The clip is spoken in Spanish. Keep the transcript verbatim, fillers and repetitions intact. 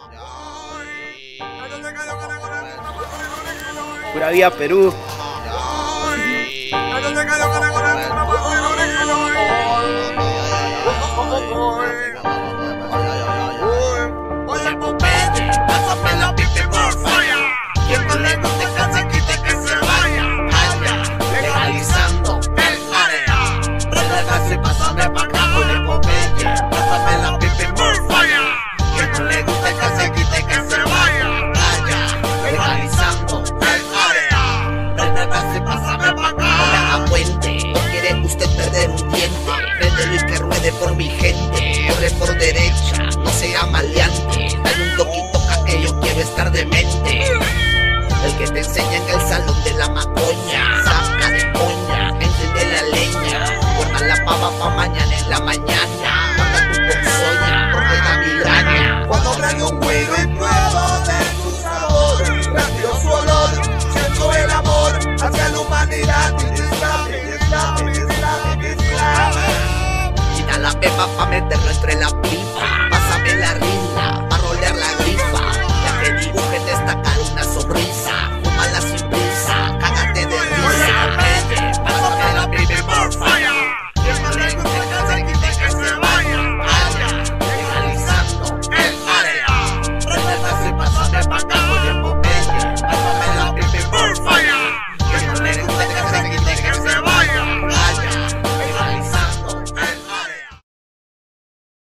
Pura vida Perú. Oye, Popeye, pásame la pipi por falla. Quien no le guste que se quite, que se vaya. Allá, legalizando el área. Relájase, pásame pa' acá. Oye, Popeye, pásame la pipi por falla. Quien no le guste que se quite, que se vaya. Allá, legalizando el área. Relájase, pásame pa' acá. No me haga puente, no quiere usted perder un diente. Préndelo y que ruede por mi gente. Corre por derecha, no sea maleante. Dale un toque y toca que yo quiero estar demente. El que te enseña en el salón de la macoña. Saca de coña, enciende la leña. Guarda la pava pa' mañana en la mañana. Guarda tu ponzoña, porque da migraña. Cuando prendo un güiro y pruebo de tu sabor, respiro su olor, siento el amor hacia la humanidad. Islam, Islam, Islam, Islam. Quita la pepa pa' meterlo entre la pipa.